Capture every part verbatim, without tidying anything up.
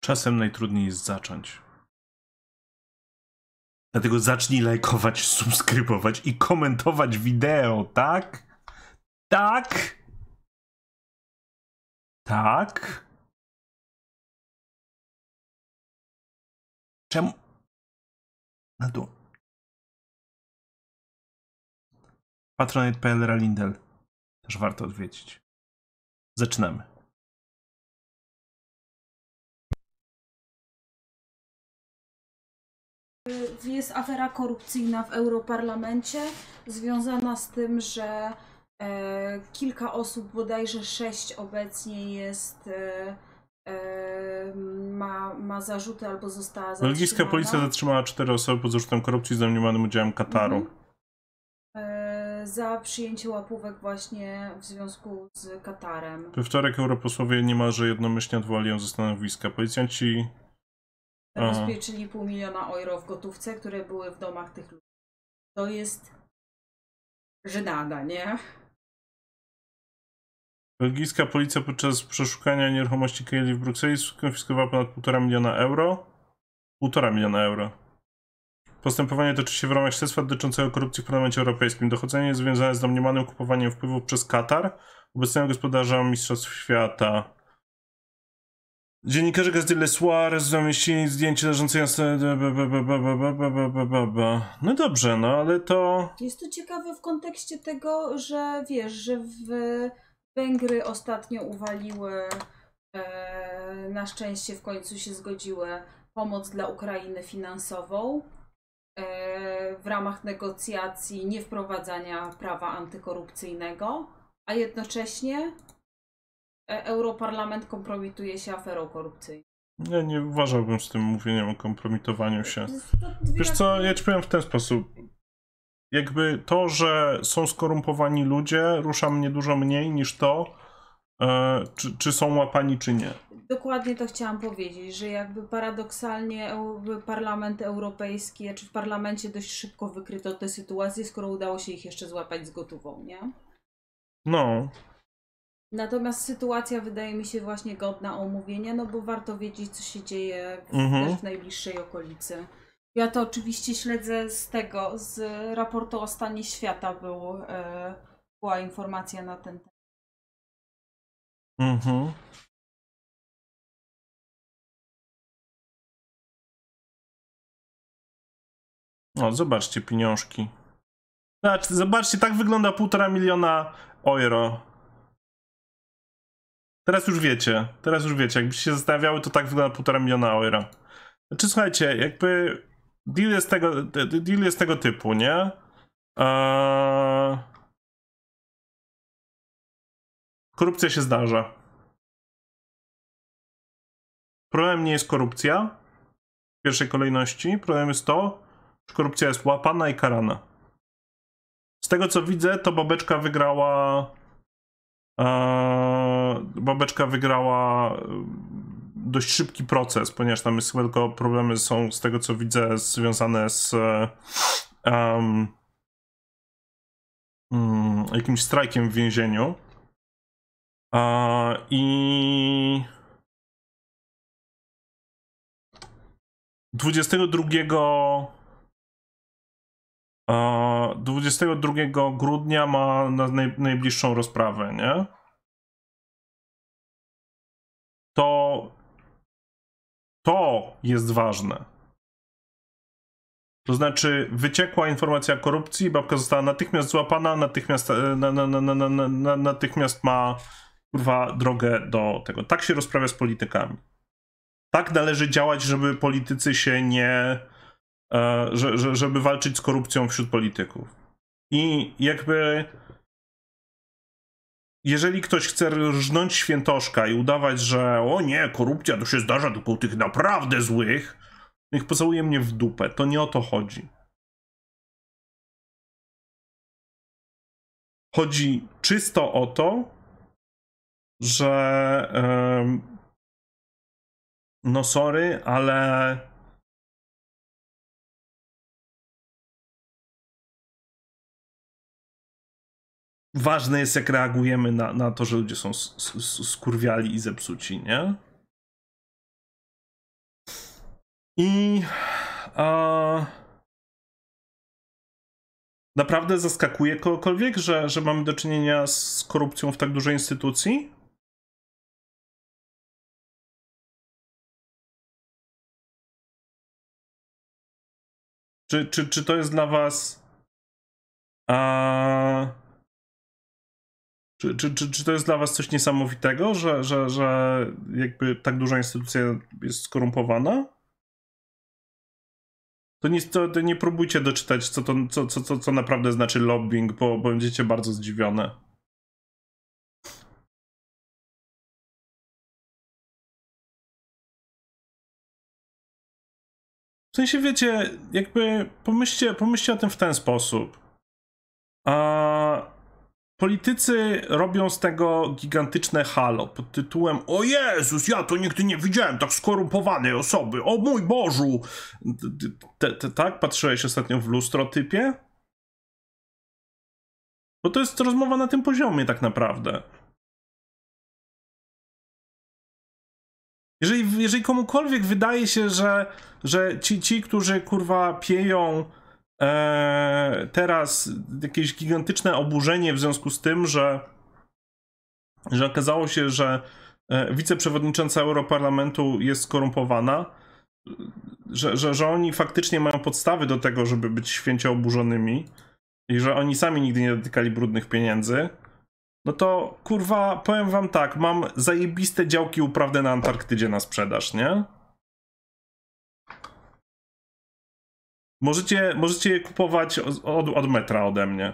Czasem najtrudniej jest zacząć. Dlatego zacznij lajkować, subskrybować i komentować wideo, tak? Tak? Tak? Czemu? Na dół. patronite kropka p l Ralindel. Też warto odwiedzić. Zaczynamy. Jest afera korupcyjna w Europarlamencie, związana z tym, że e, kilka osób, bodajże sześć obecnie jest, e, e, ma, ma zarzuty albo została zatrzymana. Belgijska policja zatrzymała cztery osoby pod zarzutem korupcji z domniemanym udziałem Kataru. Mhm. E, za przyjęcie łapówek właśnie w związku z Katarem. We wtorek europosłowie niemalże jednomyślnie odwołali ją ze stanowiska. Policjanci zabezpieczyli pół miliona euro w gotówce, które były w domach tych ludzi. To jest żenada, nie? Belgijska policja podczas przeszukania nieruchomości Kejli w Brukseli skonfiskowała ponad półtora miliona euro. Półtora miliona euro. Postępowanie toczy się w ramach śledztwa dotyczącego korupcji w Parlamencie Europejskim. Dochodzenie jest związane z domniemanym kupowaniem wpływów przez Katar, obecnego gospodarza Mistrzostw Świata. Dziennikarze Gazety Le Soir zamieścili zdjęcie leżącej na... No dobrze, no ale to... Jest to ciekawe w kontekście tego, że wiesz, że w Węgry ostatnio uwaliły, e, na szczęście w końcu się zgodziły, pomoc dla Ukrainy finansową e, w ramach negocjacji niewprowadzania prawa antykorupcyjnego, a jednocześnie Europarlament kompromituje się aferą korupcyjną. Ja nie uważałbym z tym mówieniem o kompromitowaniu się. Wiesz co, ja ci powiem w ten sposób. Jakby to, że są skorumpowani ludzie, rusza mnie dużo mniej niż to, e, czy, czy są łapani, czy nie. Dokładnie to chciałam powiedzieć, że jakby paradoksalnie Parlament Europejski, czy w parlamencie dość szybko wykryto tę sytuację, skoro udało się ich jeszcze złapać z gotówką, nie? No. Natomiast sytuacja wydaje mi się właśnie godna omówienia, no bo warto wiedzieć, co się dzieje w, Mhm. też w najbliższej okolicy. Ja to oczywiście śledzę z tego, z raportu o stanie świata był, e, była informacja na ten temat. Mhm. O, zobaczcie pieniążki. Znaczy, zobaczcie, tak wygląda półtora miliona euro. Teraz już wiecie, teraz już wiecie, jakbyście się zastanawiały, to tak wygląda półtora miliona euro. Znaczy, słuchajcie, jakby deal jest tego, deal jest tego typu, nie? Eee... Korupcja się zdarza. Problem nie jest korupcja w pierwszej kolejności. Problem jest to, że korupcja jest łapana i karana. Z tego co widzę, to Babeczka wygrała... Eee, Babeczka wygrała dość szybki proces, ponieważ tam jest tylko problemy są z tego co widzę związane z um, um, jakimś strajkiem w więzieniu. Eee, I dwudziestego drugiego dwudziestego drugiego grudnia ma na naj, najbliższą rozprawę, nie? To to jest ważne. To znaczy wyciekła informacja o korupcji, babka została natychmiast złapana, natychmiast, na, na, na, na, na, na, natychmiast ma kurwa drogę do tego. Tak się rozprawia z politykami. Tak należy działać, żeby politycy się nie... Że, że, żeby walczyć z korupcją wśród polityków. I jakby jeżeli ktoś chce rżnąć świętoszka i udawać, że o nie, korupcja to się zdarza tylko u tych naprawdę złych, niech pocałuje mnie w dupę. To nie o to chodzi. Chodzi czysto o to, że um, no sorry, ale ważne jest, jak reagujemy na, na to, że ludzie są skurwiali i zepsuci, nie? I a, naprawdę zaskakuje kogokolwiek, że, że mamy do czynienia z korupcją w tak dużej instytucji? Czy, czy, czy to jest dla was... A, czy, czy, czy, czy to jest dla was coś niesamowitego, że, że, że jakby tak duża instytucja jest skorumpowana? To nie, to, to nie próbujcie doczytać, co, to, co, co, co, co naprawdę znaczy lobbying, bo, bo będziecie bardzo zdziwione. W sensie, wiecie, jakby pomyślcie, pomyślcie o tym w ten sposób. A politycy robią z tego gigantyczne halo pod tytułem: o Jezus, ja to nigdy nie widziałem tak skorumpowanej osoby, o mój Bożu! Te, te, tak? Patrzyłeś ostatnio w lustro, typie? Bo to jest rozmowa na tym poziomie tak naprawdę. Jeżeli, jeżeli komukolwiek wydaje się, że, że ci, ci, którzy kurwa pieją e, teraz jakieś gigantyczne oburzenie w związku z tym, że, że okazało się, że e, wiceprzewodnicząca Europarlamentu jest skorumpowana, że, że, że oni faktycznie mają podstawy do tego, żeby być święcie oburzonymi i że oni sami nigdy nie dotykali brudnych pieniędzy, no to kurwa, powiem wam tak, mam zajebiste działki uprawne na Antarktydzie na sprzedaż, nie? Możecie, możecie je kupować od, od metra ode mnie.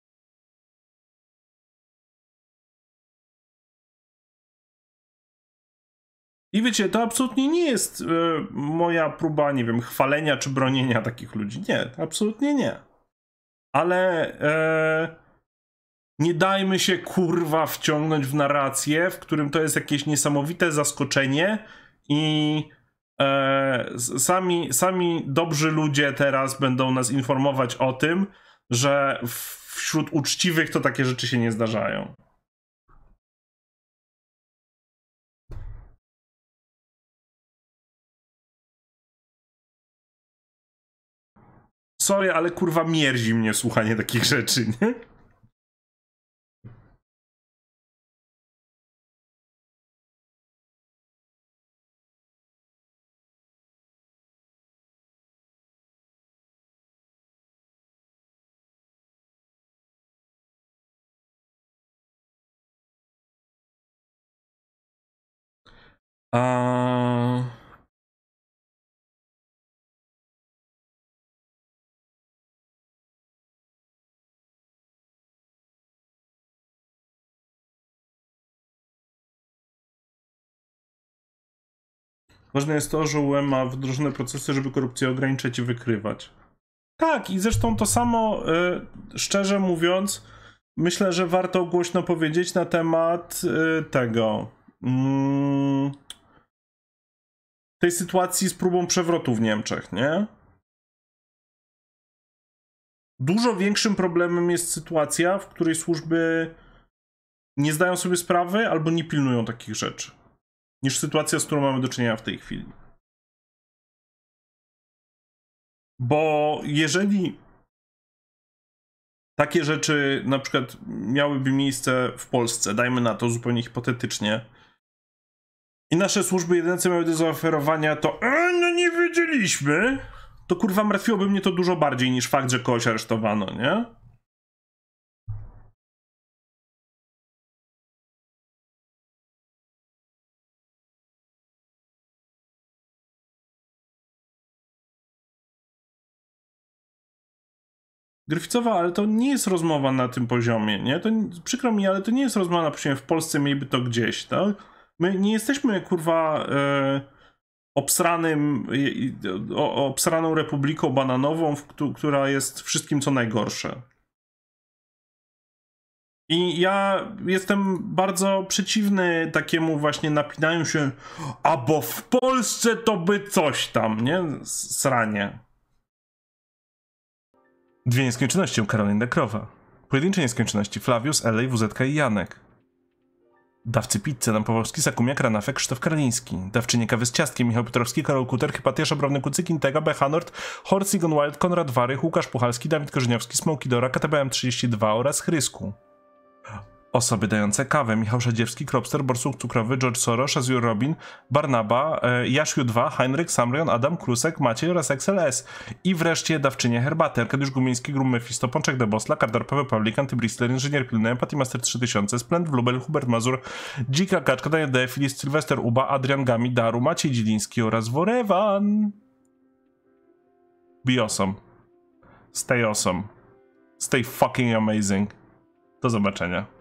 I wiecie, to absolutnie nie jest y, moja próba, nie wiem, chwalenia czy bronienia takich ludzi. Nie, absolutnie nie. Ale e, nie dajmy się kurwa wciągnąć w narrację, w którym to jest jakieś niesamowite zaskoczenie i e, sami, sami dobrzy ludzie teraz będą nas informować o tym, że wśród uczciwych to takie rzeczy się nie zdarzają. Sorry, ale kurwa mierzi mnie słuchanie takich rzeczy, nie? A... Ważne jest to, że U E ma wdrożone procesy, żeby korupcję ograniczać i wykrywać. Tak, i zresztą to samo, y, szczerze mówiąc, myślę, że warto głośno powiedzieć na temat y, tego. Mm, tej sytuacji z próbą przewrotu w Niemczech, nie? Dużo większym problemem jest sytuacja, w której służby nie zdają sobie sprawy albo nie pilnują takich rzeczy, niż sytuacja, z którą mamy do czynienia w tej chwili. Bo jeżeli takie rzeczy na przykład miałyby miejsce w Polsce, dajmy na to zupełnie hipotetycznie, i nasze służby jedyne co miały do zaoferowania to e, no nie wiedzieliśmy, to kurwa martwiłoby mnie to dużo bardziej niż fakt, że kogoś aresztowano, nie? Gryficowa, ale to nie jest rozmowa na tym poziomie, nie? To przykro mi, ale to nie jest rozmowa na poziomie w Polsce, mieliby to gdzieś, tak? My nie jesteśmy, kurwa, e, obsranym, e, obsraną republiką bananową, w, która jest wszystkim co najgorsze. I ja jestem bardzo przeciwny takiemu właśnie napinaniu się, a bo w Polsce to by coś tam, nie? Sranie. Dwie nieskończoności u Karoliny Dekrowa. Pojedyncze nieskończoności Flavius, Elej, W Z K i Janek. Dawcy pizzy Adam Pawłowski, Sakumia, Kranafek, Krzysztof Karliński. Dawczynie kawy z ciastkiem Michał Piotrowski, Karol Kuter, Hypatia, Szabrowny Kucyk, Intega, Bechanort, Horst, Egon Wild, Konrad Warych, Łukasz Puchalski, Dawid Korzeniowski, Smoki Dora, K T B M trzydzieści dwa oraz Chrysku. Osoby dające kawę: Michał Szadziewski, Kropster, Borsuk Cukrowy, George Soros, Azure Robin, Barnaba, e, Jaszu dwa, Heinrich, Samrion, Adam, Krusek, Maciej oraz X L S. I wreszcie dawczynie herbaty: Arkadiusz Gumiński, Grum Mephisto, Pączek Debosla, Kardar, Paweł Pawlik, Antybristler, Inżynier Pilny, Empathy Master trzy tysiące, Splend, Wlubel, Hubert Mazur, Dzika Kaczka, Daniel D, Filis, Sylwester Uba, Adrian Gami, Daru, Maciej Dziliński oraz Worewan. Be awesome. Stay awesome. Stay fucking amazing. Do zobaczenia.